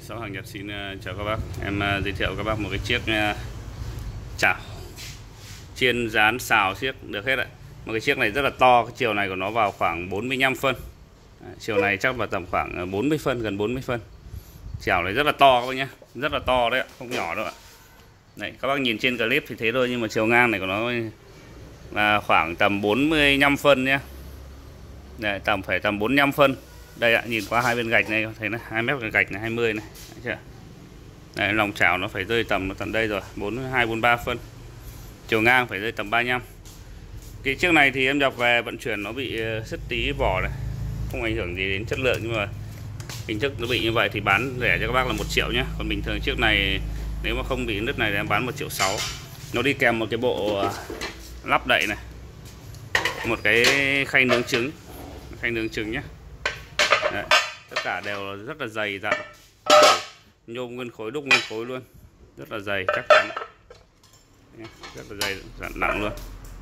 Shop Hàng Nhật xin chào các bác. Em giới thiệu các bác một cái chiếc chảo chiên rán xào xiếc được hết ạ. Một cái chiếc này rất là to, cái chiều này của nó vào khoảng 45 phân. Chiều này chắc là tầm khoảng 40 phân, gần 40 phân. Chảo này rất là to các bác nhé, rất là to đấy ạ, không nhỏ đâu ạ. Đấy, các bác nhìn trên clip thì thế thôi, nhưng mà chiều ngang này của nó là khoảng tầm 45 phân nhé. Đấy, phải tầm 45 phân. Đây ạ, nhìn qua hai bên gạch này thấy là 2 mét cái gạch này 20 này. Đấy chưa? Đấy, lòng chảo nó phải rơi tầm đây rồi, 42 43 phân. Chiều ngang phải rơi tầm 35. Cái chiếc này thì em đọc về vận chuyển nó bị sứt tí vỏ này, không ảnh hưởng gì đến chất lượng, nhưng mà hình thức nó bị như vậy thì bán rẻ cho các bác là 1 triệu nhé. Còn bình thường chiếc này nếu mà không bị nứt này thì em bán 1,6 triệu. Nó đi kèm một cái bộ lắp đậy này, một cái khay nướng trứng nhé. Đấy, tất cả đều rất là dày dặn, nhôm nguyên khối, đúc nguyên khối luôn, rất là dày chắc chắn, rất là dày dặn nặng luôn.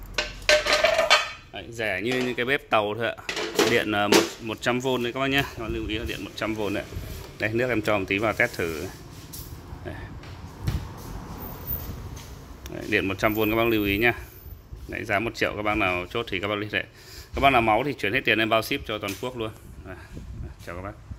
Đấy, rẻ như cái bếp tàu thôi ạ. Điện 100V đấy các bác nhé, các bác lưu ý là điện 100V đấy. Đây, nước em cho một tí vào test thử. Đấy, điện 100V các bác lưu ý nhá. Đấy, giá 1 triệu, các bác nào chốt thì các bác liên hệ. Các bác nào máu thì chuyển hết tiền em bao ship cho toàn quốc luôn. Chào các bác.